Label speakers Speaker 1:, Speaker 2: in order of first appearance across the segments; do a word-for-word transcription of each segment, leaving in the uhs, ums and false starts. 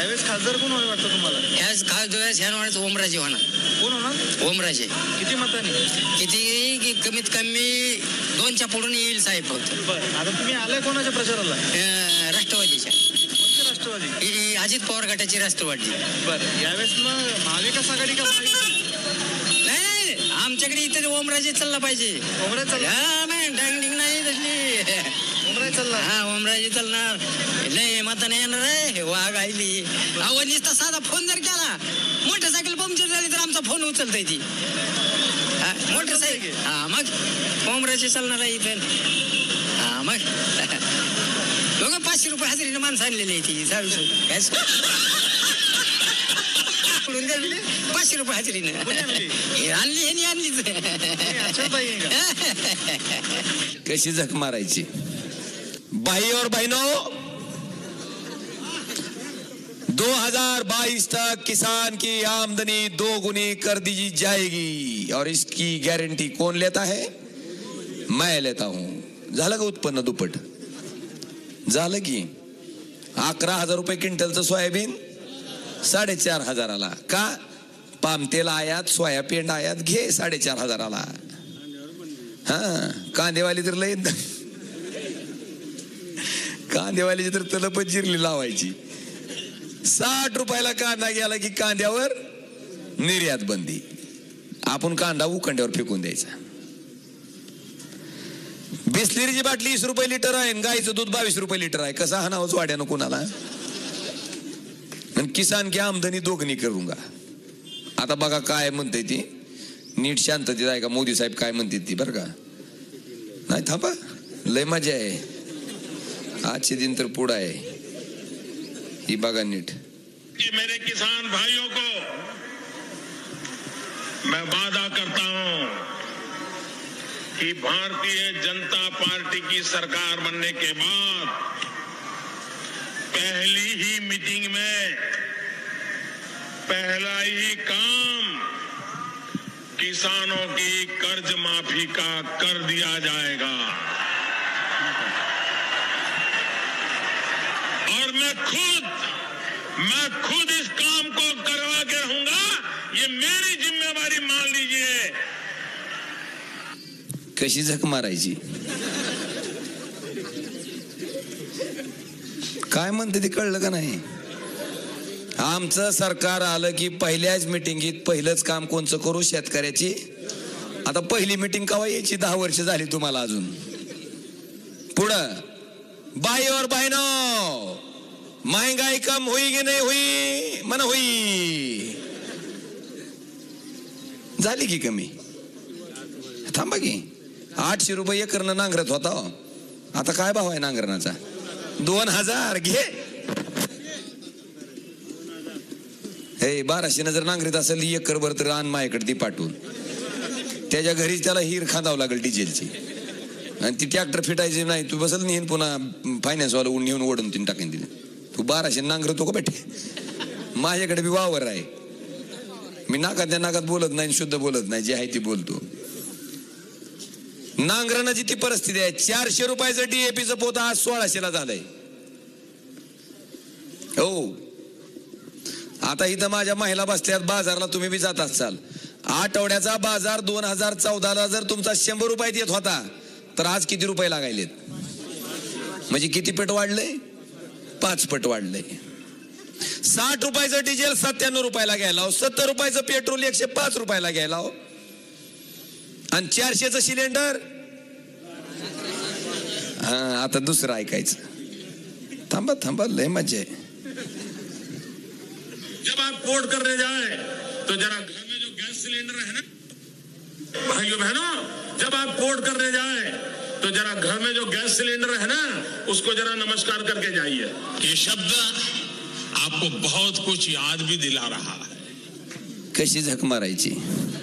Speaker 1: यावेळेस खासदार कोण होईल वाटतं तुम्हाला?
Speaker 2: ह्याच खासदार ह्या म्हणायचं ओमराजे होणार.
Speaker 1: कोण होणार?
Speaker 2: ओमराजे.
Speaker 1: किती मतांनी?
Speaker 2: किती कमीत कमी दोनच्या पुढून येईल साहेब फक्त.
Speaker 1: बरं, आता तुम्ही आलाय कोणाच्या प्रचाराला?
Speaker 2: राष्ट्रवादीच्या.
Speaker 1: कोणती राष्ट्रवादी?
Speaker 2: ही अजित पवार गटाची राष्ट्रवादी.
Speaker 1: बरं, यावेळेस मग महाविकास आघाडी का महायुती?
Speaker 2: नाही, आमच्याकडे इथे ओमराजे चालला पाहिजे.
Speaker 1: ओमराजे चालला?
Speaker 2: डांगडिंग नाही तसली.
Speaker 1: ओमराजे चालला?
Speaker 2: हा, ओमराजे चालणार. लय मताने येणार आहे. वाघ आईली अहो, नुसता साधा फोन जर केला, मोटरसायकल पंक्चर झाली तर आमचा फोन उचलताय ती. मोटरसायकल हा, मग ओमराजे चालणार आहे इथे. हा, मग दोघं पाचशे रुपये हजेरीने माणसं आणलेली आहे ती. पाचशे रुपये हजेरीने आणली हे आणलीच.
Speaker 3: कशी झक मारायची? भाई और बहनों, दो हजार बाईस तक किसान की आमदनी दो गुनी कर दी जाएगी और इसकी गारंटी कौन लेता है? मैं लेता हूं. झालं का उत्पन्न दुप्पट? झालं की. अकरा हजार रुपये क्विंटलचं सोयाबीन साडेचार हजाराला. का? पामतेल आयात, सोयाबीन आयात, घे साडेचार हजाराला. हा, कांदेवाली तर लय कांदेवालीची तर तलपच जिरली लावायची. साठ रुपयाला कांदा गेला की कांद्यावर निर्यात बंदी. आपण कांदा उखंड्यावर फेकून द्यायचा. बिस्लेरीची बाटली वीस रुपये लिटर आहे, गाईचं दूध बावीस रुपये लिटर आहे. कसा हाणावंच वाड्यानं कोणाला? किसान की आमदनी दोगुनी करूंगा. आता बघा काय म्हणते ती. नीट शांततेत आहे का मोदी साहेब काय म्हणते ती बरं का. नाही थांबा, लय मजा आहे. आजचे दिन तर पुढं आहे. ही बघा नीट.
Speaker 4: मेरे किसान भाइयों को मैं वादा करता हूं कि भारतीय जनता पार्टी की सरकार बनने के बाद पहली ही मीटिंग में पहला ही काम किसानों की कर्ज माफी का कर दिया जाएगा. और मैं खुद मैं खुद इस काम को करवा के रहूंगा. ये मेरी जिम्मेवारी मान लीजिए.
Speaker 3: कशी झक मारायची? काय म्हणते ते कळलं का नाही? आमचं सरकार आलं की पहिल्याच मिटिंगीत पहिलंच काम कोणचं करू? शेतकऱ्याची. आता पहिली मिटिंग केव्हा यायची? दहा वर्ष झाली तुम्हाला अजून. पुढं भाई और बहनों, महंगाई कम हुई की नाही हुई? मन हुई. झाली की कमी? थांबा की. आठशे रुपये एकरनं नांगरत होता. आता काय भाव आहे नांगरणाचा? दोन हजार. घे. हे बाराशे नजर नांगरीत असेल एकर भर तर आण माझ्याकडे ती पाठवून. त्याच्या घरीच त्याला हिर खांदावं लागेल डिझेलची. आणि ती ट्रॅक्टर फिटायची नाही. तू बसल नेहन पुन्हा फायनान्सवाला नेऊन ओढून तीन टाकेन तिने. तू बाराशे नांगरतो का बेटे? माझ्याकडे बी वावर आहे. मी नाकात त्या नाकात बोलत नाही, शुद्ध बोलत नाही. जे आहे ती बोलतो. नांगरणाची ती परिस्थिती आहे. चारशे रुपयाचं डीएपीचं पोत आज सोळाशेला झालंय. हो, आता इथं माझ्या महिला बसल्यात बाजारला. तुम्ही बी जात असाल. आठवड्याचा बाजार दोन हजार चौदाला जर तुमचा शंभर रुपयात येत होता तर आज किती रुपये लागायलेत? म्हणजे किती पट वाढलंय? पाच पट वाढलंय. साठ रुपयाचं डिझेल सत्त्याण्णव रुपयाला घ्यायला. सत्तर रुपयाचं पेट्रोल एकशे पाच रुपयाला घ्यायला. आणि चारशेचं सिलेंडर. हा, आता दुसरं ऐकायचं. थांबा थांबा, लय मजा आहे.
Speaker 4: जब आप पोर्ट करने जाए तो जरा घर में जो गैस सिलेंडर है ना भाइयों बहनों, जब आप पोर्ट करने जाए तो जरा घर में जो गैस सिलेंडर है ना उसको जरा नमस्कार करके जाइए. ये शब्द आपको बहुत कुछ याद भी दिला रहा है.
Speaker 3: कशी झक मारायची?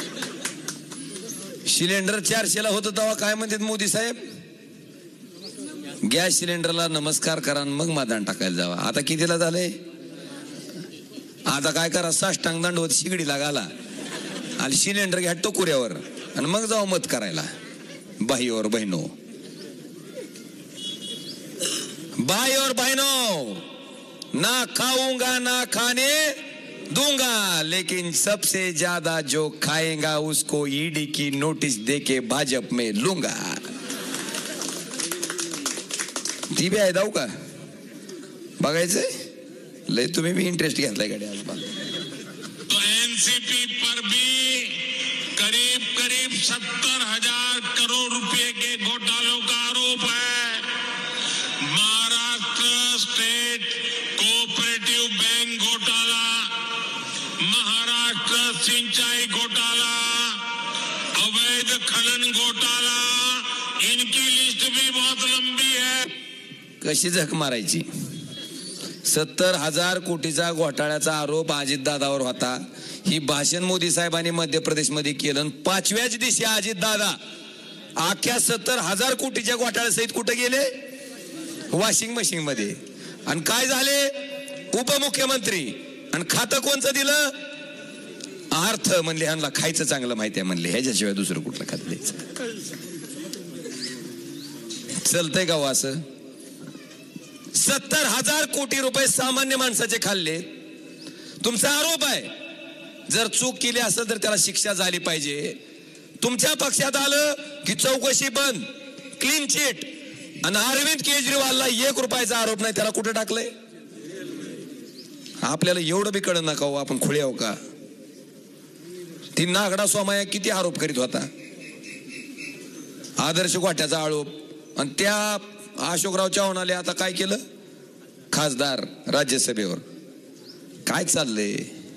Speaker 3: सिलेंडर चारशेला होतं तेव्हा काय म्हणतात मोदी साहेब? गॅस सिलेंडरला नमस्कार करा मग मादान टाकायला जावा. आता कितीला झालंय? आता काय करा? साष्टांग दंडवत शिगडीला घाला आणि सिलेंडर घ्या टोकुऱ्यावर आणि मग जाऊ मत करायला. भाई और बहनों, भाई और बहनों, ना खाऊंगा ना खाने दूंगा, लेकिन सबसे ज्यादा जो खाएगा उसको ईडी की नोटिस देके भाजप में लूंगा. ती बी आहे जाऊ का बघायचंय? लय तुम्ही भी इंटरेस्ट घेतलाय गाडी आज मला.
Speaker 4: तो एनसीपी पर भी करीब करीब सत्तर हजार करोड़ रुपए के घोटालों का आरोप है. महाराष्ट्र स्टेट कोऑपरेटिव बैंक घोटाला, महाराष्ट्र सिंचाई घोटाला, अवैध खनन घोटाला, इनकी लिस्ट भी बहुत लंबी है.
Speaker 3: कशी झक मारायची? सत्तर हजार कोटीचा घोटाळ्याचा आरोप अजितदादावर होता. ही भाषण मोदी साहेबांनी मध्य प्रदेशमध्ये केलं. पाचव्याच दिवशी अजितदादा अख्ख्या सत्तर हजार कोटीच्या घोटाळ्यासहित कुठे गेले? वॉशिंग मशीन मध्ये. आणि काय झाले? उपमुख्यमंत्री. आणि खातं कोणचं दिलं? अर्थ. म्हणले ह्यांना खायचं चांगलं माहिती आहे म्हणले, ह्याच्याशिवाय दुसरं कुठलं खात द्यायचं? चलतंय का असं? सत्तर हजार कोटी रुपये सामान्य माणसाचे खाल्ले. तुमचा आरोप आहे. जर चूक केली असेल तर त्याला शिक्षा झाली पाहिजे. तुमच्या पक्षात आलं की चौकशी बंद, क्लीन चिट. आणि अरविंद केजरीवालला एक रुपयाचा आरोप नाही, त्याला कुठे टाकलंय? आपल्याला एवढं बी कळलं नका हो, आपण खुळे आहो का? ती नागडा सोमाया किती आरोप करीत होता, आदर्श गोठ्याचा आरोप. आणि त्या अशोकराव चव्हाणाले आता काय केलं? खासदार राज्यसभेवर. काय चाललंय?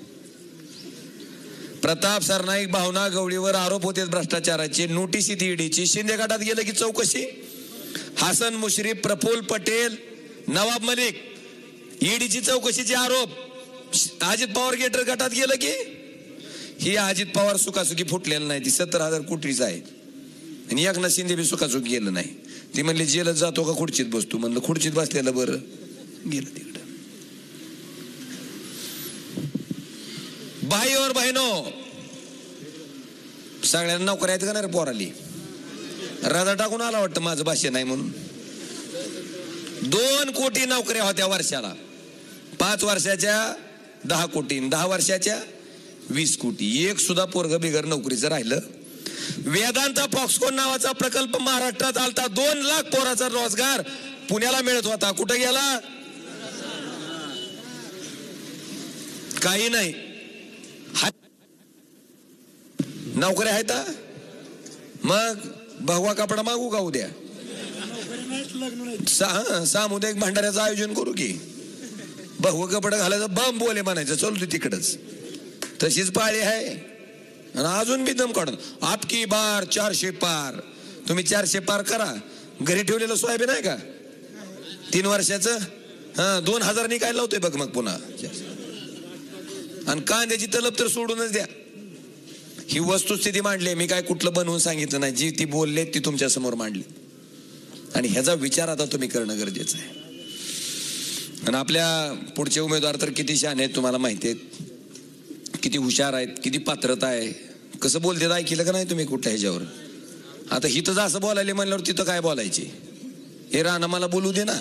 Speaker 3: प्रताप सरनाईक, भावना गवळीवर आरोप होते भ्रष्टाचाराचे. नोटीस ईडीची. शिंदे गटात गेलं की चौकशी. हसन मुश्रीफ, प्रफुल्ल पटेल, नवाब मलिक, ईडीची चौकशीचे आरोप. अजित पवार गेटर गटात गेलं की ही अजित पवार सुखासुखी फुटलेलं नाही. ती सत्तर हजार कोटीच आहे. आणि एकनाथ शिंदे बी सुखासुखी गेलं नाही. ती म्हणली जेलत जातो का खुर्चीत बसतो? म्हणलं खुर्चीत बसलेलं बरं. गेलं तिकडं. भाई और बहिनो, सगळ्यांना नोकऱ्या आहेत का नाही रे पोराली? राजा टाकून आला वाटतं माझं भाषण नाही म्हणून. दोन कोटी नोकऱ्या होत्या वर्षाला. पाच वर्षाच्या दहा कोटी, दहा वर्षाच्या वीस कोटी. एक सुद्धा पोरग बिगर नोकरीचं राहिलं. वेदांता फॉक्सकॉन नावाचा प्रकल्प महाराष्ट्रात आलता. दोन लाख पोराचा रोजगार पुण्याला मिळत होता. कुठे गेला? काही नाही. नोकऱ्या आहेत. मग भगवा कपडा मागू का उद्या? सामुदायिक भंडाऱ्याचं आयोजन करू की? भगवा कपडा घालायचं, बम बोले म्हणायचं, चलतो तिकडच. तशीच पाळी आहे. आणि अजून बी दम काढून आपकी बार चारशे पार. तुम्ही चारशे पार करा. घरी ठेवलेलं सोयाबीन आहे का तीन वर्षाचं? हा, दोन हजार नि काय लावतोय बघ मग पुन्हा. आणि कांद्याची तलब तर सोडूनच द्या. ही वस्तुस्थिती मांडली. मी काय कुठलं बनवून सांगितलं नाही. जी ती बोलले ती तुमच्या समोर मांडली. आणि ह्याचा विचार आता तुम्ही करणं गरजेचं आहे. आणि आपल्या पुढचे उमेदवार तर किती शहाणे आहेत तुम्हाला माहिती आहेत, किती हुशार आहेत, किती पात्रता आहे. कसं बोलते ऐकलं का नाही तुम्ही कुठल्या ह्याच्यावर? आता हिथं असं बोलायला म्हणल्यावर तिथं काय बोलायचे? हे राणा मला बोलू दे ना.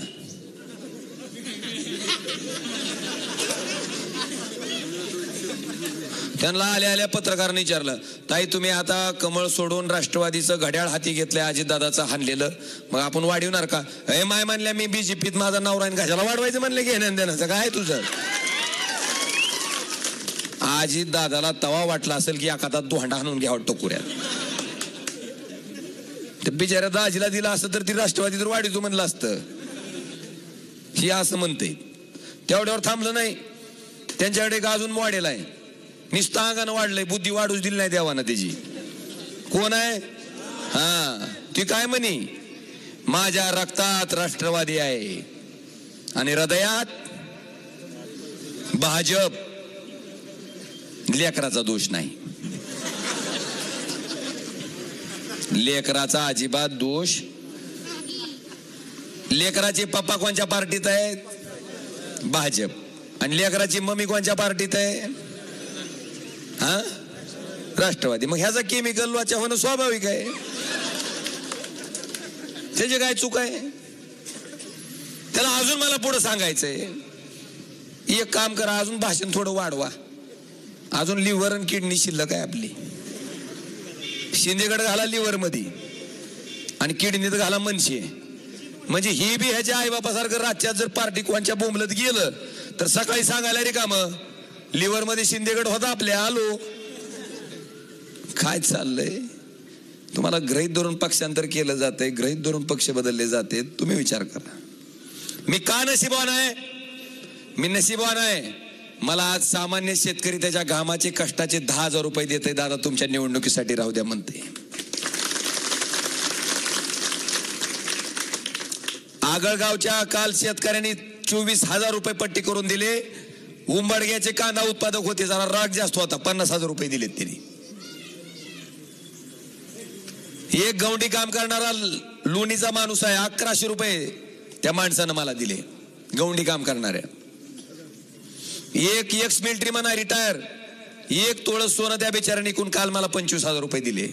Speaker 3: त्यांना आल्या आल्या पत्रकारांनी विचारलं, ताई तुम्ही आता कमळ सोडून राष्ट्रवादीचं घड्याळ हाती घेतलंय, अजितदादाचं हाणलेलं, मग आपण वाढवणार का? हे माय म्हणल्या मी बीजेपीत माझा नवरा आणि कशाला वाढवायचं म्हणले? घेण्यान देण्याचं काय तुझं? अजितदादाला तवा वाटला असेल की एखादा दोंडा आणून घ्यावं टोकुऱ्यात. ते बिचाऱ्या दाजीला दिला असतं तर ती राष्ट्रवादी तर वाढीतो म्हणलं असतं. ही असं म्हणते. तेवढ्यावर थांबलं नाही. त्यांच्याकडे एक अजून मॉडेल आहे. नुसतं अंगानं वाढलंय, बुद्धी वाढूच दिली नाही देवानं त्याची. कोण आहे? हा, ती काय म्हणी? माझ्या रक्तात राष्ट्रवादी आहे आणि हृदयात भाजप. लेकराचा दोष नाही. लेकराचा अजिबात दोष. लेकराचे पप्पा कोणत्या पार्टीत आहेत? भाजप. आणि लेकराची मम्मी कोणत्या पार्टीत आहे? हा, राष्ट्रवादी. मग ह्याचा केमिकल वाचा होणं स्वाभाविक आहे. त्याची काय चूक आहे? त्याला अजून मला पुढे सांगायचंय. एक काम करा, अजून भाषण थोडं वाढवा. अजून लिव्हर आणि किडनी शिल्लक आहे आपली. शिंदेगड घाला लिव्हर मध्ये आणि किडनीत घाला मनसे. म्हणजे ही बी ह्याच्या आईबापासारखं रातच्यात जर पार्टी कोणच्या बोंबलत गेलं तर सकाळी सांगायला रे काम लिव्हर मध्ये शिंदेगड होता आपल्या, आलो. काय चाललंय तुम्हाला? गृहीत धरून पक्षांतर केलं जातंय, गृहीत धरून पक्ष बदलले जाते. तुम्ही विचार करा. मी का नशीबवान आहे? मी नशीबवान आहे. मला आज सामान्य शेतकरी त्याच्या घामाचे कष्टाचे दहा हजार रुपये देते. दादा तुमच्या निवडणुकीसाठी राहू द्या म्हणते. आगळगावच्या काल शेतकऱ्यांनी चोवीस हजार रुपये पट्टी करून दिले. उंबडग्याचे कांदा उत्पादक होते, जरा राग जास्त होता, पन्नास हजार रुपये दिलेत त्यांनी. एक गवंडी काम करणारा लोणीचा माणूस आहे, अकराशे रुपये त्या माणसानं मला दिले. गवंडी काम करणाऱ्या एक एक्स मिलिटरी म्हणा रिटायर, एक तोळ सोनं त्या बिचाऱ्याने इकून काल मला पंचवीस हजार रुपये दिले.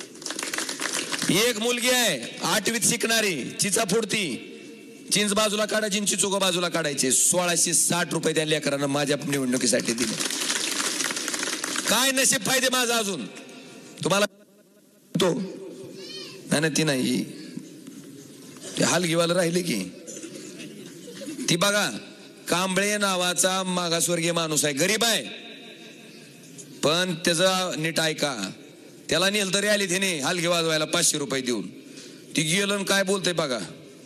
Speaker 3: एक मुलगी आहे आठवीत शिकणारी, चिचा फोडती, चिंच बाजूला काढायची, चिचोगा बाजूला काढायचे, सोळाशे साठ रुपये त्या लेकरांना माझ्या निवडणुकीसाठी दिले. काय नशीब फायदे माझा अजून तुम्हाला तो नाही. ती नाही ते हालगीवाला राहिले की ती बघा. कांबळे नावाचा मागासवर्गीय माणूस आहे, गरीब आहे, पण त्याचा नीट ऐका. त्याला नेल तरी आली त्याने हालगी वाजवायला पाचशे रुपये देऊन. ती गेलं काय बोलतय बघा.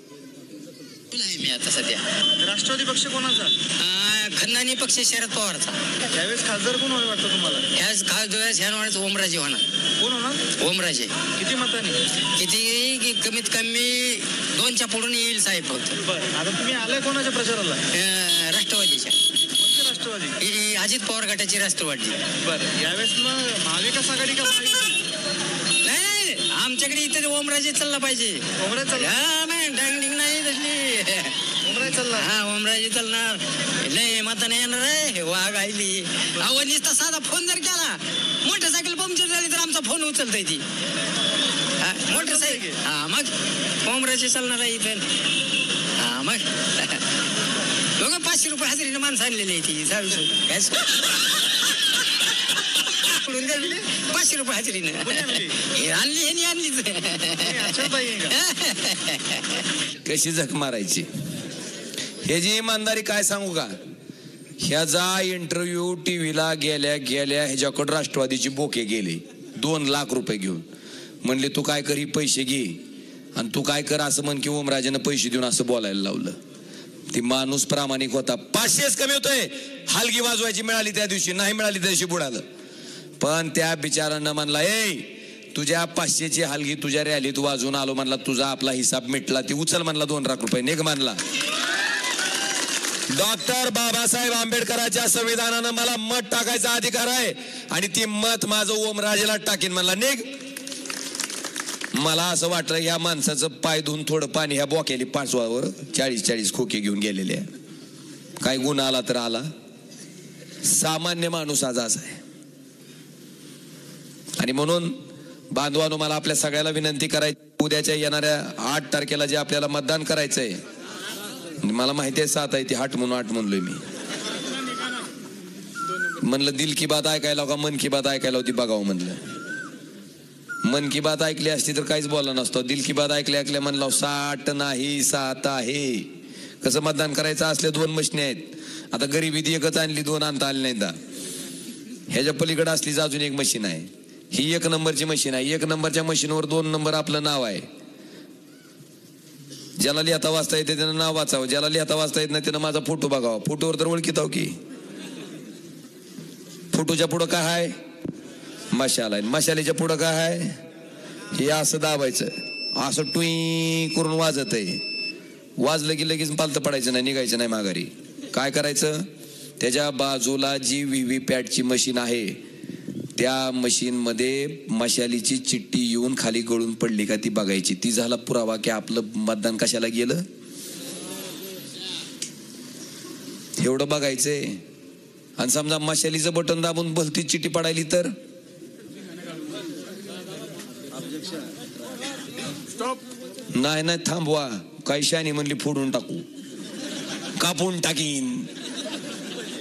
Speaker 2: मी आता सध्या
Speaker 1: राष्ट्रवादी पक्ष कोणाचा?
Speaker 2: खंदानी पक्ष शरद पवारचा.
Speaker 1: यावेळेस खासदार कोण होणार वाटतं तुम्हाला?
Speaker 2: ह्याच खास दिवस ह्या म्हणायचं ओमराजे होणार.
Speaker 1: कोण होणार?
Speaker 2: ओमराजे.
Speaker 1: किती मतांनी?
Speaker 2: किती कमीत कमी दोनच्या पुढून येईल साहेब फक्त.
Speaker 1: बरं, आता तुम्ही आलाय कोणाच्या प्रचाराला?
Speaker 2: राष्ट्रवादीच्या.
Speaker 1: कोणती राष्ट्रवादी?
Speaker 2: ही अजित पवार गटाची राष्ट्रवादी.
Speaker 1: बरं, यावेळेस मग महाविकास आघाडी का महायुती?
Speaker 2: नाही नाही, आमच्याकडे इथे ओमराजे चालला पाहिजे.
Speaker 1: ओमराजे चालला?
Speaker 2: डांगडिंग नाही तसली.
Speaker 1: ओमराजे चालला?
Speaker 2: हा ओमराजे चालणार. लय मताने येणार आहे. वाघ आईली अहो नुसता साधा फोन जर केला, मोटरसायकल पंक्चर झाली तर आमचा फोन उचलताय ती. मोटरसायकल हा मग ओमराजे चालणार आहे इथं. हा मग दोघं पाचशे रुपये हजेरीने माणसं आणलेली आहे ती साडूस पाचशे रुपये हजेरीने आणली हे आणलीच.
Speaker 3: कशी झक मारायची हे जी इमानदारी काय सांगू का. ह्याचा इंटरव्ह्यू टीव्हीला गेल्या गेल्या ह्याच्याकडे राष्ट्रवादीची बोके गेले दोन लाख रुपये घेऊन. म्हणले तू काय कर, ही पैसे घे आणि तू काय कर असं म्हण की ओमराजेनं पैसे देऊन असं बोलायला लावलं. ती माणूस प्रामाणिक होता. पाचशेच कमी होतोय. हलगी वाजवायची मिळाली त्या दिवशी, नाही मिळाली त्या दिवशी बुडालं. पण त्या बिचारानं म्हणला ए तुझ्या पाचशेची हलगी तुझ्या रॅलीत वाजून आलो म्हणला, तुझा आपला हिसाब मिटला. ती उचल म्हणला दोन लाख रुपये निघ म्हणला. डॉक्टर बाबासाहेब आंबेडकरांच्या संविधानानं मला मत टाकायचा अधिकार आहे आणि ती मत माझं ओमराजेला टाकीन म्हणला निघ. मला असं वाटलं या माणसाचं पाय धुवून थोडं पाणी ह्या बोक्याली पाचवावर चाळीस चाळीस खोके घेऊन गेलेले आहे. काय गुण आला तर आला. सामान्य माणूस आज असा आहे. आणि म्हणून बांधवांनो मला आपल्या सगळ्याला विनंती करायची, उद्याच्या येणाऱ्या आठ तारखेला जे आपल्याला मतदान करायचंय, मला माहिती आहे सात आहे ती हाट म्हणून आठ म्हणलोय मी. म्हणलं दिल की बात ऐकायला का मन की बात ऐकायला होती बघावं म्हणलं. मन की बात ऐकली असती तर काहीच बोलला नसतो. दिल की बात ऐकल्या ऐकल्या म्हणलं साठ नाही सात आहे. कसं मतदान करायचं असले दोन मशीन आहेत. आता गरिबी एकच आणली, दोन आणता आली नाही. ह्याच्या पलीकडे असलीच अजून एक मशीन आहे. ही एक नंबरची मशीन आहे. एक नंबरच्या मशीनवर दोन नंबर आपलं नाव आहे. ज्याला लिहिता वाचता येते त्यानं नाव वाचावं, ज्याला लिहिता वाचता येत नाही त्यानं माझा फोटो बघावा. फोटोवर तर ओळखीत आहो की. फोटोच्या पुढं काय आहे? मशाल आहे. मशालीच्या पुढं काय आहे? हे असं दाबायचं, असं टुई करून वाजत आहे. वाजलं की लगेच पालतं पडायचं नाही, निघायचं नाही माघारी. काय करायचं? त्याच्या बाजूला जी व्ही व्ही पॅटची मशीन आहे त्या मशीन मध्ये मशालीची चिठ्ठी येऊन खाली गळून पडली का ती बघायची. ती झाला पुरावा की आपलं मतदान कशाला गेलं. एवढं बघायचंय. आणि समजा मशालीचं बटन दाबून भलती चिठ्ठी पडायली तर नाही नाही थांबवा. काही शानी म्हणली फोडून टाकू, कापून टाकीन.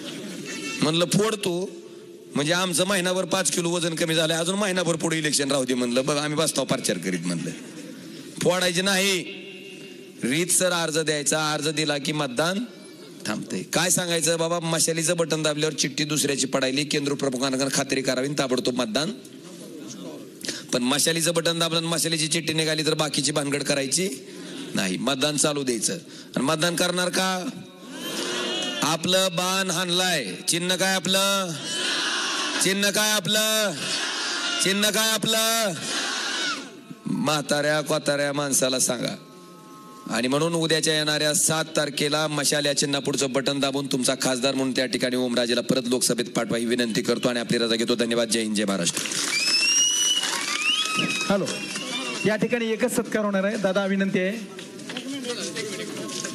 Speaker 3: म्हणलं फोडतो म्हणजे आमचं महिनाभर पाच किलो वजन कमी झालं, अजून महिनाभर पुढे इलेक्शन राहू दे म्हणलं. बघ आम्ही बसतो प्रचार करीत म्हणलं. फोडायचे नाही, रीतसर अर्ज द्यायचा, अर्ज दिला की मतदान थांबते. काय सांगायचं बाबा, मशालीचं बटन दाबल्यावर चिठ्ठी दुसऱ्याची पडायली, केंद्र प्रमुखांना खात्री करावी, ताबडतोब मतदान. पण मशालीचं बटन दाबलं, मशालीची चिठ्ठी निघाली तर बाकीची भानगड करायची नाही, मतदान चालू द्यायचं. आणि मतदान करणार का? आपलं बाण हाणलाय, चिन्ह काय आपलं? चिन्ह काय आपलं? चिन्ह काय आपलं? म्हाताऱ्या कोताऱ्या माणसाला सांगा. आणि म्हणून उद्याच्या येणाऱ्या सात तारखेला मशाल या चिन्हापुढचं बटन दाबून तुमचा खासदार म्हणून त्या ठिकाणी ओमराजेला परत लोकसभेत पाठवा ही विनंती करतो आणि आपली रजा घेतो. धन्यवाद. जय हिंद, जय महाराष्ट्र.
Speaker 5: हॅलो, या ठिकाणी एकच सत्कार होणार आहे. दादा विनंती आहे